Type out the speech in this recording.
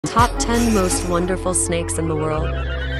Top 10 most wonderful snakes in the world.